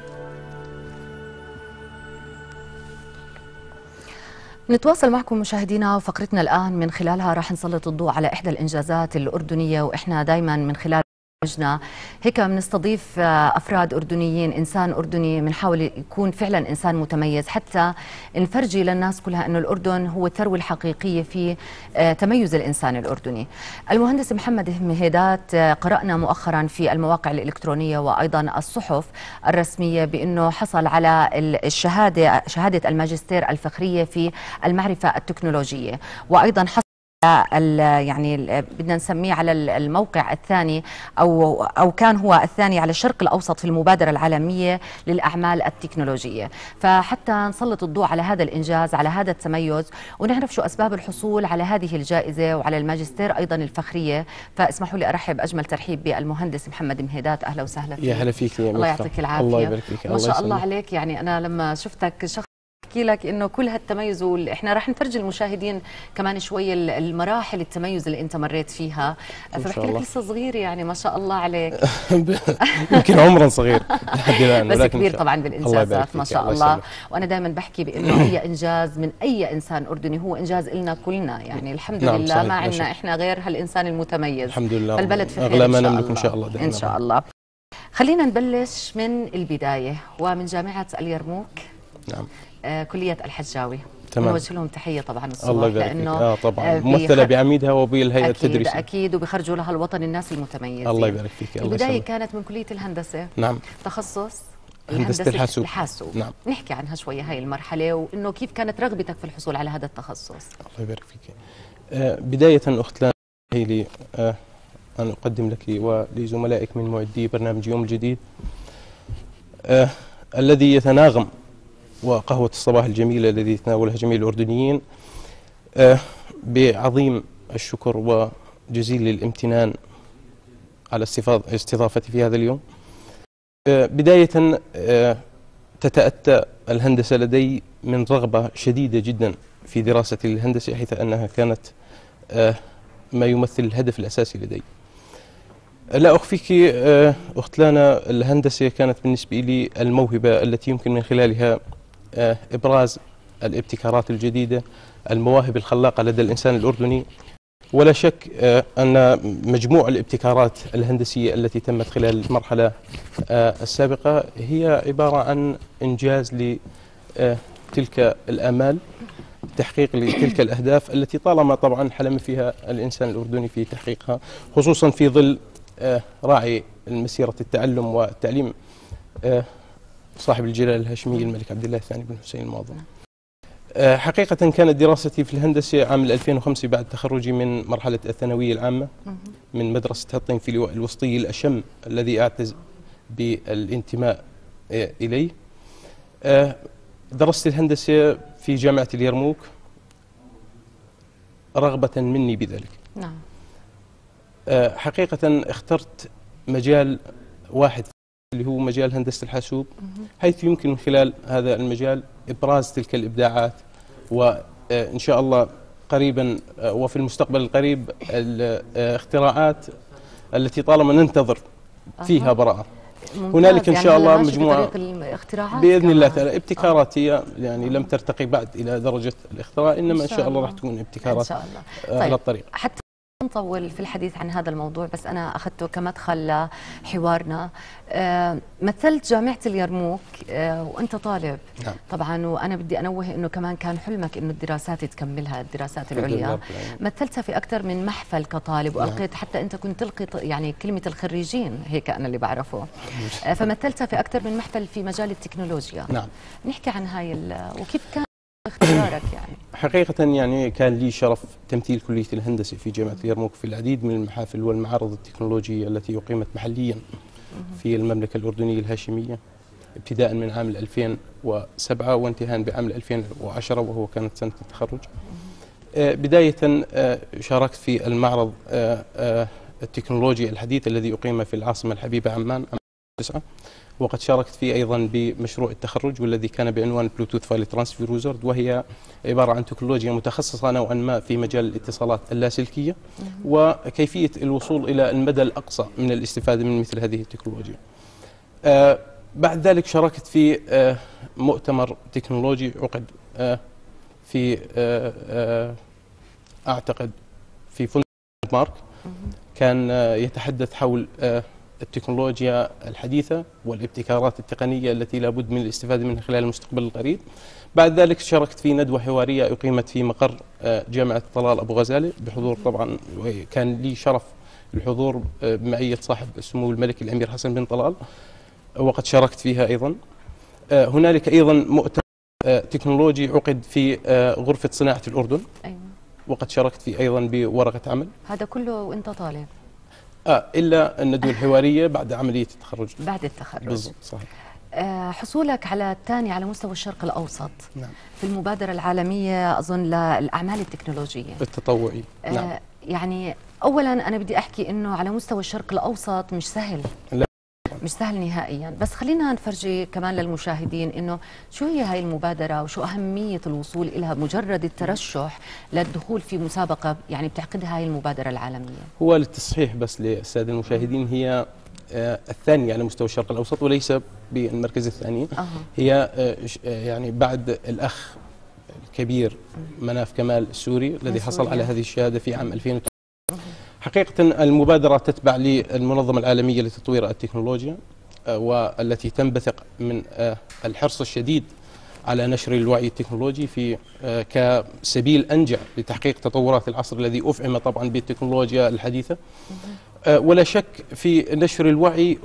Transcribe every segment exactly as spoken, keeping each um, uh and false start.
نتواصل معكم مشاهدينا، وفقرتنا الآن من خلالها راح نسلط الضوء على إحدى الإنجازات الأردنية، وإحنا دايما من خلال هيك بنستضيف أفراد أردنيين، إنسان أردني بنحاول يكون فعلا إنسان متميز، حتى نفرجي للناس كلها أنه الأردن هو الثروة الحقيقية في تميز الإنسان الأردني. المهندس محمد مهيدات قرأنا مؤخرا في المواقع الإلكترونية وأيضا الصحف الرسمية بأنه حصل على الشهادة شهادة الماجستير الفخرية في المعرفة التكنولوجية، وأيضا حصل يعني بدنا نسميه على الموقع الثاني أو أو كان هو الثاني على الشرق الأوسط في المبادرة العالمية للأعمال التكنولوجية. فحتى نسلط الضوء على هذا الإنجاز، على هذا التميز، ونعرف شو أسباب الحصول على هذه الجائزة وعلى الماجستير أيضا الفخرية، فاسمحوا لي أرحب أجمل ترحيب بالمهندس محمد مهيدات. أهلا وسهلا فيك. يا هلا فيك يا الله يعطيك العافية. الله يبارك فيك. ما شاء الله عليك، يعني أنا لما شفتك شخص احكي لك انه كل هالتميز، واحنا راح نفرجي المشاهدين كمان شوي المراحل التميز اللي انت مريت فيها، فبحكي لك لسه صغير يعني ما شاء الله عليك. يمكن عمرا صغير لحد الان، بس كبير طبعا بالانجازات ما شاء الله, الله. وانا دايما بحكي بانه اي انجاز من اي انسان اردني هو انجاز لنا كلنا، يعني الحمد نعم لله ما عندنا احنا غير هالانسان المتميز. الحمد لله. فالبلد في خير اغلى ما نملك ان شاء الله. ان شاء الله. خلينا نبلش من البدايه، ومن جامعه اليرموك. نعم. آه كلية الحجاوي. تمام. نوجه لهم تحية طبعا الصبح، الله يبارك لأنه آه طبعا ممثلة بعميدها وبالهيئة التدريسية. أكيد أكيد، وبيخرجوا لها الوطن الناس المتميزين. الله يبارك فيك. البداية كانت من كلية الهندسة. نعم. تخصص هندسة الحاسوب. الحاسوب. نعم. نحكي عنها شوية هاي المرحلة، وإنه كيف كانت رغبتك في الحصول على هذا التخصص. الله يبارك فيك. آه بداية أخت لانا هي لي آه أن أقدم لك ولزملائك من معدي برنامج يوم الجديد آه الذي يتناغم وقهوة الصباح الجميلة الذي يتناولها جميع الأردنيين آه بعظيم الشكر وجزيل الامتنان على استضافتي في هذا اليوم. آه بداية آه تتأتى الهندسة لدي من رغبة شديدة جدا في دراسة الهندسة، حيث أنها كانت آه ما يمثل الهدف الأساسي لدي. لا أخفيك آه أخت لانا، الهندسة كانت بالنسبة لي الموهبة التي يمكن من خلالها إبراز الابتكارات الجديدة، المواهب الخلاقة لدى الإنسان الأردني. ولا شك أن مجموع الابتكارات الهندسية التي تمت خلال المرحلة السابقة هي عبارة عن إنجاز لتلك الآمال، تحقيق لتلك الأهداف التي طالما طبعا حلم فيها الإنسان الأردني في تحقيقها، خصوصا في ظل راعي المسيرة التعلم والتعليم صاحب الجلالة الهاشمية الملك عبد الله الثاني بن حسين المعظم. حقيقة كانت دراستي في الهندسة عام ألفين وخمسة بعد تخرجي من مرحلة الثانوية العامة من مدرسة الطين في اللواء الوسطي الأشم الذي أعتز بالانتماء إليه. درست الهندسة في جامعة اليرموك رغبة مني بذلك. نعم. حقيقة اخترت مجال واحد اللي هو مجال هندسة الحاسوب، حيث يمكن من خلال هذا المجال إبراز تلك الإبداعات، وإن شاء الله قريبا وفي المستقبل القريب الاختراعات التي طالما ننتظر فيها براءة. هنالك إن شاء الله مجموعة بإذن الله تعالى ابتكارات هي يعني لم ترتقي بعد إلى درجة الاختراع، إنما إن شاء الله راح تكون ابتكارات على طيب. الطريق. حتى نطول في الحديث عن هذا الموضوع، بس أنا أخذته كمدخل لحوارنا. آه مثلت جامعة اليرموك آه وأنت طالب. نعم. طبعا، وأنا بدي أنوه أنه كمان كان حلمك أنه الدراسات تكملها، الدراسات العليا. مثلتها في أكثر من محفل كطالب، وألقيت نعم. حتى أنت كنت تلقي يعني كلمة الخريجين، هيك أنا اللي بعرفه. آه فمثلتها في أكثر من محفل في مجال التكنولوجيا. نعم. نحكي عن هاي وكيف كان اختيارك يعني. حقيقة يعني كان لي شرف تمثيل كلية الهندسة في جامعة اليرموك في العديد من المحافل والمعارض التكنولوجية التي أقيمت محليا في المملكة الأردنية الهاشمية، ابتداء من عام ألفين وسبعة وانتهاء بعام ألفين وعشرة وهو كانت سنة التخرج. بداية شاركت في المعرض التكنولوجي الحديث الذي أقيم في العاصمة الحبيبة عمان عام ألفين وتسعة، وقد شاركت فيه أيضا بمشروع التخرج والذي كان بعنوان بلوتوث فايل ترانسفير ويزرد، وهي عبارة عن تكنولوجيا متخصصة نوعا ما في مجال الاتصالات اللاسلكية وكيفية الوصول إلى المدى الأقصى من الاستفادة من مثل هذه التكنولوجيا. بعد ذلك شاركت في آه مؤتمر تكنولوجي عقد آه في آه آه أعتقد في فندق مارك، كان آه يتحدث حول آه التكنولوجيا الحديثة والابتكارات التقنية التي لابد من الاستفادة منها خلال المستقبل القريب. بعد ذلك شاركت في ندوة حوارية أقيمت في مقر جامعة طلال أبو غزالة بحضور، طبعا كان لي شرف الحضور بمعية صاحب سمو الملك الأمير حسن بن طلال، وقد شاركت فيها أيضا. هنالك أيضا مؤتمر تكنولوجي عقد في غرفة صناعة الأردن، أيوة. وقد شاركت فيه أيضا بورقة عمل. هذا كله وأنت طالب؟ آه إلا الندوة الحوارية بعد عملية التخرج. بعد التخرج بالضبط، صحيح. آه حصولك على الثاني على مستوى الشرق الأوسط، نعم. في المبادرة العالمية أظن للأعمال التكنولوجية التطوعي. آه نعم. يعني أولا أنا بدي أحكي إنه على مستوى الشرق الأوسط مش سهل، لا. مش سهل نهائيا، بس خلينا نفرجي كمان للمشاهدين إنه شو هي هاي المبادرة وشو أهمية الوصول إلها. مجرد الترشح للدخول في مسابقة يعني بتعقدها هاي المبادرة العالمية. هو للتصحيح بس للسادة المشاهدين، هي آه الثانية على مستوى الشرق الأوسط وليس بالمركز الثاني. أه. هي آه يعني بعد الأخ الكبير مناف كمال السوري الذي حصل على هذه الشهادة في عام ألفين وثلاثة. حقيقة المبادرة تتبع للمنظمة العالمية لتطوير التكنولوجيا، آه والتي تنبثق من آه الحرص الشديد على نشر الوعي التكنولوجي في آه كسبيل أنجع لتحقيق تطورات العصر الذي أفعم طبعا بالتكنولوجيا الحديثة. ولا شك في نشر الوعي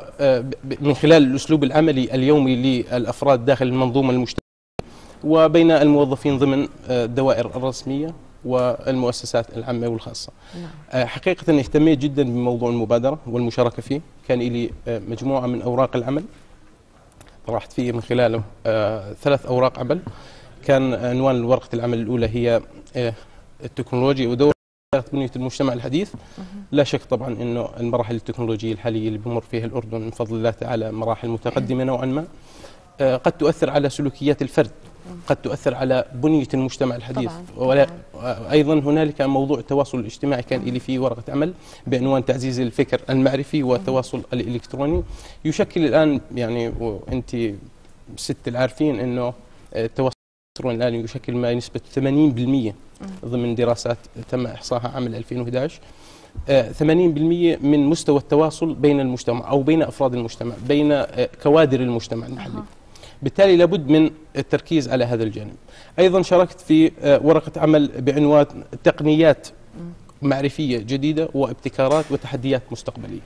ومن خلال الأسلوب العملي اليومي للأفراد داخل المنظومة المجتمعية وبين الموظفين ضمن الدوائر الرسمية والمؤسسات العامة والخاصة. نعم. حقيقة اهتميت جدا بموضوع المبادرة والمشاركة فيه، كان لي مجموعة من أوراق العمل طرحت فيه من خلاله ثلاث أوراق عمل. كان عنوان ورقة العمل الأولى هي التكنولوجيا ودور بنية المجتمع الحديث. لا شك طبعا انه المراحل التكنولوجيه الحاليه اللي بمر فيها الاردن من فضل الله تعالى مراحل متقدمه نوعا ما، قد تؤثر على سلوكيات الفرد، قد تؤثر على بنيه المجتمع الحديث. ولا ايضا هنالك موضوع التواصل الاجتماعي، كان لي فيه ورقه عمل بعنوان تعزيز الفكر المعرفي والتواصل الالكتروني. يشكل الان يعني وانت ست العارفين انه التواصل الان يشكل ما نسبه ثمانين بالمئة ضمن دراسات تم إحصائها عام ألفين وأحد عشر. ثمانين بالمئة من مستوى التواصل بين المجتمع أو بين أفراد المجتمع، بين آه كوادر المجتمع المحلي. بالتالي لابد من التركيز على هذا الجانب. أيضا شاركت في آه ورقة عمل بعنوان تقنيات معرفية جديدة وابتكارات وتحديات مستقبلية.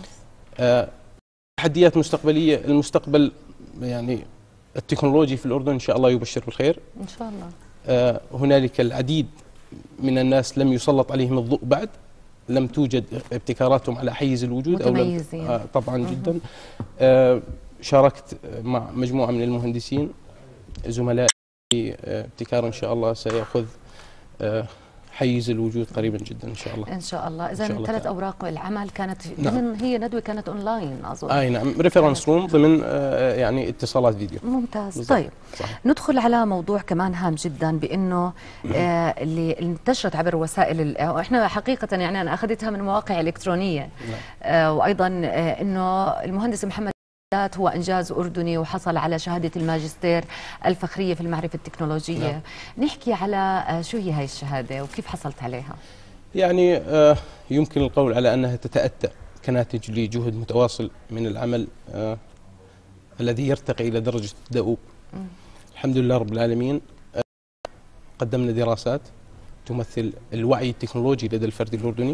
آه تحديات مستقبلية، المستقبل يعني التكنولوجي في الأردن إن شاء الله يبشر بالخير إن شاء الله. آه هنالك العديد من الناس لم يسلط عليهم الضوء بعد، لم توجد ابتكاراتهم على حيز الوجود متميزين. أو آه طبعا مم. جدا. آه شاركت مع مجموعة من المهندسين زملائي في آه ابتكار إن شاء الله سيأخذ آه حيز الوجود قريبا جدا ان شاء الله. ان شاء الله. اذا ثلاث اوراق العمل كانت نعم. ضمن هي ندوه كانت اونلاين اظن. اي نعم، ريفرنس روم ضمن آه يعني اتصالات فيديو. ممتاز. بالزبط. طيب صحيح. ندخل على موضوع كمان هام جدا، بانه آه اللي انتشرت عبر وسائل، احنا حقيقه يعني انا اخذتها من مواقع الكترونيه. نعم. آه وايضا آه انه المهندس محمد هو إنجاز أردني وحصل على شهادة الماجستير الفخرية في المعرفة التكنولوجية. نعم. نحكي على شو هي هاي الشهادة وكيف حصلت عليها؟ يعني آه يمكن القول على أنها تتأتى كناتج لجهد متواصل من العمل آه الذي يرتقي إلى درجة الدؤوب. الحمد لله رب العالمين. آه قدمنا دراسات تمثل الوعي التكنولوجي لدى الفرد الأردني،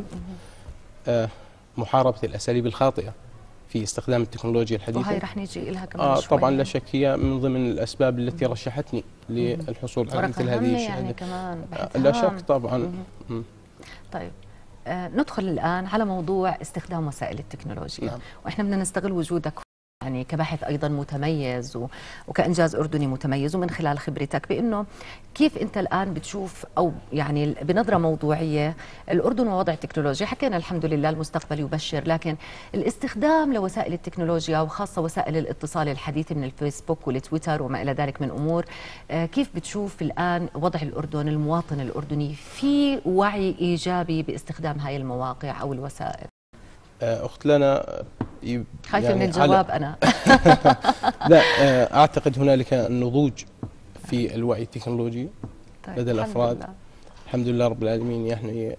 آه محاربة الأساليب الخاطئة في استخدام التكنولوجيا الحديثة، وهي رح نيجي لها كمان آه شوي. طبعا لا شك هي من ضمن الأسباب التي رشحتني للحصول على مثل هذه الشهادة. يعني كمان آه لا شك طبعا. مم. طيب آه ندخل الآن على موضوع استخدام وسائل التكنولوجيا. نعم. وإحنا بدنا نستغل وجودك يعني كباحث أيضا متميز وكإنجاز أردني متميز، ومن خلال خبرتك بأنه كيف أنت الآن بتشوف أو يعني بنظرة موضوعية الأردن ووضع التكنولوجيا. حكينا الحمد لله المستقبل يبشر، لكن الاستخدام لوسائل التكنولوجيا وخاصة وسائل الاتصال الحديثة من الفيسبوك والتويتر وما إلى ذلك من أمور، كيف بتشوف الآن وضع الأردن المواطن الأردني في وعي إيجابي باستخدام هاي المواقع أو الوسائل؟ أخت لنا خايفة يعني من الجواب أنا لا، أعتقد هنالك نضوج في الوعي التكنولوجي طيب لدى الأفراد. لله. الحمد لله رب العالمين. يعني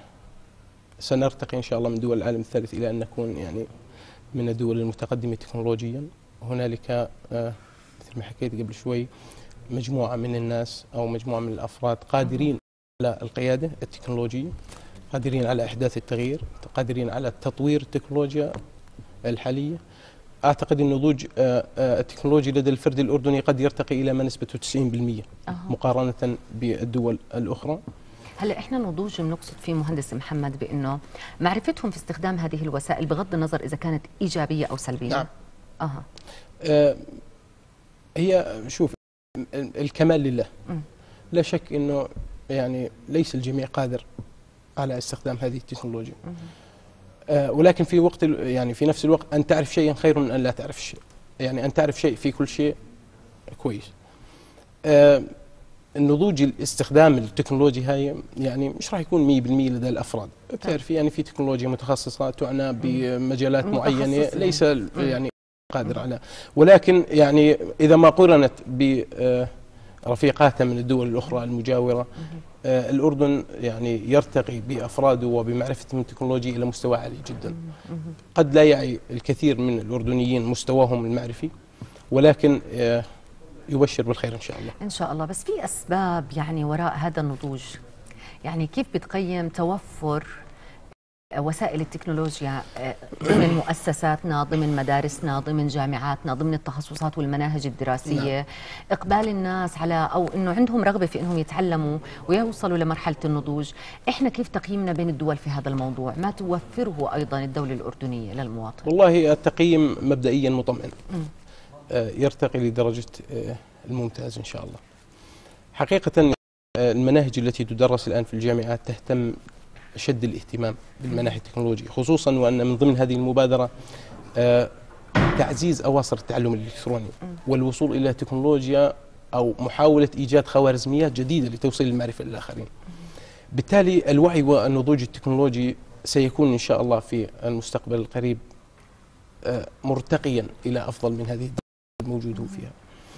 سنرتقي إن شاء الله من دول العالم الثالث إلى أن نكون يعني من الدول المتقدمة تكنولوجيا. هنالك مثل ما حكيت قبل شوي مجموعة من الناس أو مجموعة من الأفراد قادرين على القيادة التكنولوجية، قادرين على إحداث التغيير، قادرين على تطوير التكنولوجيا الحالية. أعتقد النضوج التكنولوجي لدى الفرد الأردني قد يرتقي إلى ما نسبته تسعين بالمئة مقارنة بالدول الأخرى. هلا احنا نضوج بنقصد فيه مهندس محمد بانه معرفتهم في استخدام هذه الوسائل بغض النظر اذا كانت ايجابيه او سلبيه. نعم. اها آه هي شوف، الكمال لله. م. لا شك انه يعني ليس الجميع قادر على استخدام هذه التكنولوجيا. آه ولكن في وقت يعني في نفس الوقت ان تعرف شيئا خير من ان لا تعرف شيء. يعني ان تعرف شيء في كل شيء كويس. آه النضوج الاستخدام التكنولوجي هاي يعني مش راح يكون مئة بالمئة لدى الافراد. بتعرفي يعني في تكنولوجيا متخصصه تعنى بمجالات معينه ليس يعني قادر على، ولكن يعني اذا ما قرنت برفيقاتها من الدول الاخرى المجاوره، الاردن يعني يرتقي بافراده وبمعرفتهم التكنولوجي الى مستوى عالي جدا. قد لا يعي الكثير من الاردنيين مستواهم المعرفي، ولكن يبشر بالخير إن شاء الله. إن شاء الله. بس في أسباب يعني وراء هذا النضوج، يعني كيف بتقيم توفر وسائل التكنولوجيا ضمن مؤسساتنا، ضمن مدارسنا، ضمن جامعاتنا، ضمن التخصصات والمناهج الدراسية؟ نعم. إقبال الناس على أو إنه عندهم رغبة في إنهم يتعلموا ويوصلوا لمرحلة النضوج. إحنا كيف تقييمنا بين الدول في هذا الموضوع؟ ما توفره أيضا الدولة الأردنية للمواطن؟ والله التقييم مبدئيا مطمئن، يرتقي لدرجة الممتاز إن شاء الله. حقيقة المناهج التي تدرس الآن في الجامعات تهتم شد الاهتمام بالمناهج التكنولوجية، خصوصا وأن من ضمن هذه المبادرة تعزيز أواصر التعلم الإلكتروني والوصول إلى تكنولوجيا أو محاولة إيجاد خوارزميات جديدة لتوصيل المعرفة للآخرين. بالتالي الوعي والنضوج التكنولوجي سيكون إن شاء الله في المستقبل القريب مرتقيا إلى أفضل من هذه الموجود فيها.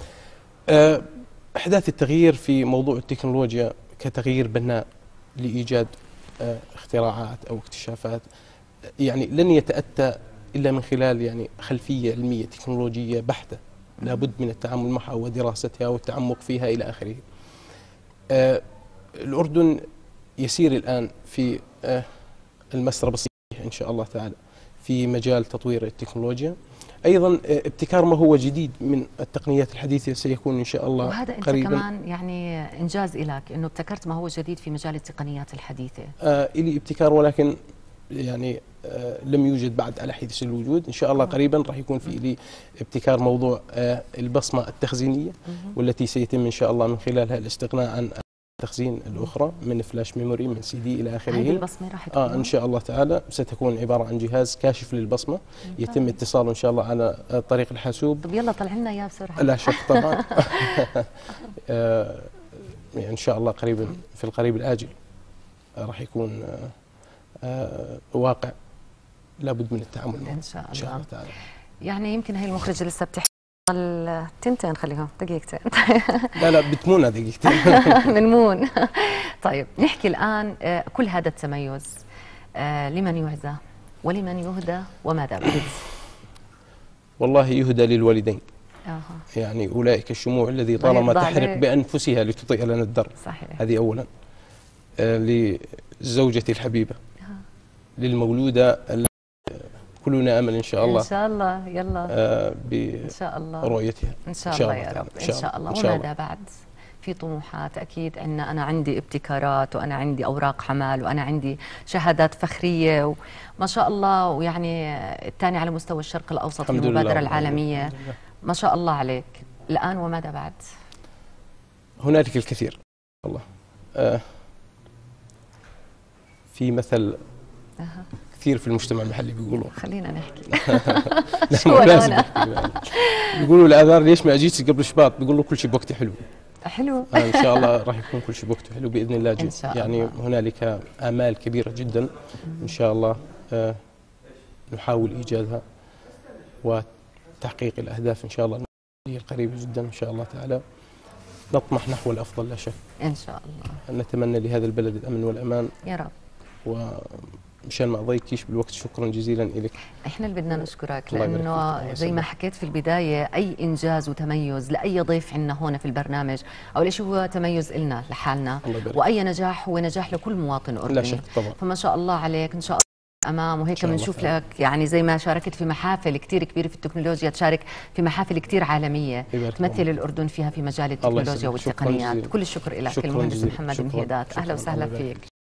إحداث التغيير في موضوع التكنولوجيا كتغيير بناء لإيجاد اختراعات أو اكتشافات يعني لن يتأتى إلا من خلال يعني خلفية علمية تكنولوجية بحتة، لابد من التعامل معها ودراستها والتعمق فيها إلى آخره. الأردن يسير الآن في المسرى الصحيح إن شاء الله تعالى في مجال تطوير التكنولوجيا. أيضا ابتكار ما هو جديد من التقنيات الحديثة سيكون إن شاء الله وهذا أنت قريبا. كمان يعني إنجاز لك أنه ابتكرت ما هو جديد في مجال التقنيات الحديثة. آه إلي ابتكار، ولكن يعني آه لم يوجد بعد على حيث الوجود. إن شاء الله قريبا راح يكون في إلي ابتكار موضوع آه البصمة التخزينية، والتي سيتم إن شاء الله من خلالها الاستغناء عن التخزين الأخرى من فلاش ميموري من سي دي إلى آخره. هذه البصمة راح تكون آه إن شاء الله تعالى ستكون عبارة عن جهاز كاشف للبصمة يتم اتصاله إن شاء الله على طريق الحاسوب. طب يلا طلع لنا إياه بسرعة. لا شك طبعا. آه إن شاء الله قريبا في القريب الآجل راح يكون آه آه واقع لابد من التعامل معه إن شاء الله. إن شاء الله تعالى. يعني يمكن هي المخرجة لسه بتحكي تنتين، خليها دقيقتين. لا لا بتمونها دقيقتين. بنمون. طيب نحكي الآن كل هذا التميز لمن يعزى ولمن يهدى وماذا بعد؟ والله يهدى للوالدين. آه. يعني أولئك الشموع الذي طالما تحرق بأنفسها لتضيء لنا الدرب. صحيح. هذه أولا. آه لزوجتي الحبيبة. آه. للمولودة كلنا امل ان شاء الله. ان شاء الله. يلا آه ان شاء الله برؤيتها ان شاء الله يا رب. ان شاء الله. وماذا بعد؟ في طموحات اكيد ان انا عندي ابتكارات وانا عندي اوراق حمال وانا عندي شهادات فخريه وما شاء الله، ويعني الثاني على مستوى الشرق الاوسط في المبادره العالميه. ما شاء الله عليك. الان وماذا بعد؟ هنالك الكثير والله. آه في مثل أه. كثير في المجتمع المحلي بيقولوا خلينا نحكي. شو لازم نحكي. بيقولوا الآذار ليش ما اجيتش قبل شباط؟ بيقولوا كل شيء بوقته حلو. حلو. آه ان شاء الله راح يكون كل شيء بوقته حلو باذن الله. إن شاء يعني الله. هنالك آمال كبيرة جدا ان شاء الله آه نحاول ايجادها تحقيق الأهداف إن شاء الله القريبة جدا إن شاء الله تعالى. نطمح نحو الأفضل لا شك إن شاء الله. نتمنى لهذا البلد الأمن والأمان يا رب. ومشان ما أضيكيش بالوقت شكرا جزيلا لك. إحنا اللي بدنا نشكرك، لأنه زي ما حكيت في البداية أي إنجاز وتميز لأي ضيف عندنا هون في البرنامج أول شيء هو تميز إلنا لحالنا، وأي نجاح هو نجاح لكل مواطن أردني. لا شك طبعا. فما شاء الله عليك إن شاء الله أمام، وهيك بنشوف لك يعني زي ما شاركت في محافل كثير كبيرة في التكنولوجيا، تشارك في محافل كثير عالمية تمثل الأردن فيها في مجال التكنولوجيا والتقنيات. كل الشكر لك المهندس محمد مهيدات، أهلا وسهلا فيك.